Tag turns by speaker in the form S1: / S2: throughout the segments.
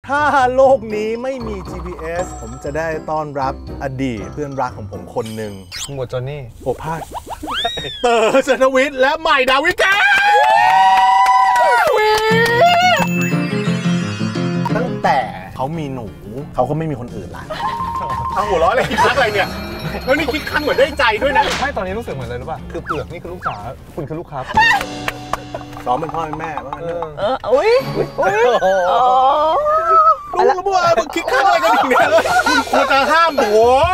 S1: ถ้าโลกนี้ไม่มี GPS ผมจะได้ต้อนรับอดีตเพื่อนรักของผมคนหนึ่ง
S2: หมวดจอนนี่
S1: โอ้พลาดเต๋อ ชนวิทย์และใหม่ดาวิกาตั้งแต่เขามีหนูเขาก็ไม่มีคนอื่นละทางหัวล้ออะไรคิดคักอะไรเนี่ยแล้วนี่คิดคักเหมือนได้ใจด้วยนะ
S2: ไม่ตอนนี้รู้สึกเหมือนอะไรรู้ป่ะคือเปลือกนี่คือลูกสาวคุณคือลูกครับ
S1: ซ้อมเป็นพ่อเป็นแม่ว่า
S3: อุ้ย
S1: รู้แล้วว่าคิดคักอะไรกันอีกเนี่ยคุณควรจะห้ามผม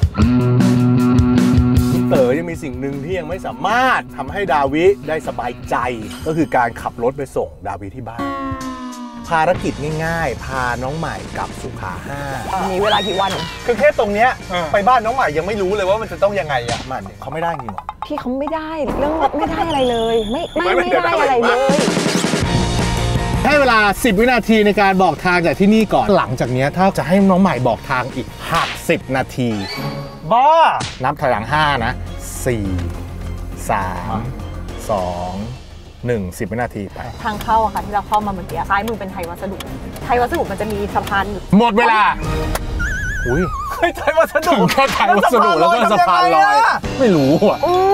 S1: เต๋อยังมีสิ่งหนึ่งที่ยังไม่สามารถทำให้ดาวิได้สบายใจก็คือการขับรถไปส่งดาวิที่บ้านภารกิจง่ายๆพาน้องใหม่กลับสุขา5
S3: มีเวลากี่วัน
S2: คือแค่ตรงเนี้ยไปบ้านน้องใหม่ยังไม่รู้เลยว่ามันจะต้องยังไงอ่ะ
S1: มันเขาไม่ได้จริงหรอ
S3: พี่เขาไม่ได้เรื่องไม่ได้อะไรเลยไม่ได้อะไรเลย
S1: ให้เวลา10วินาทีในการบอกทางจากที่นี่ก่อนหลังจากนี้ถ้าจะให้น้องใหม่บอกทางอีกหัก10นาที
S2: บ้า
S1: นับถอยหลัง5นะ4 3 2 1 10วินาทีไป
S3: ทางเข้าอะค่ะที่เราเข้ามาเมื่อกี้ซ้ายมือเป็นไทยวัสดุมันจะมีสะพาน
S1: หมดเวลาอุ้ย
S2: ไทยวัสดุ
S1: แค่ไทยวัสดุแล้วก็สะพานลอยไม่รู้อ่ะ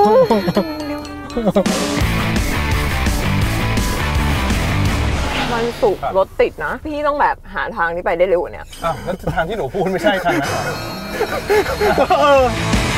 S3: วันศุกร์รถติดนะพี่ต้องแบบหาทางที่ไปได้เร็วกว่านี้
S2: แล้วทางที่หนูพูดไม่ใช่ทางนั้น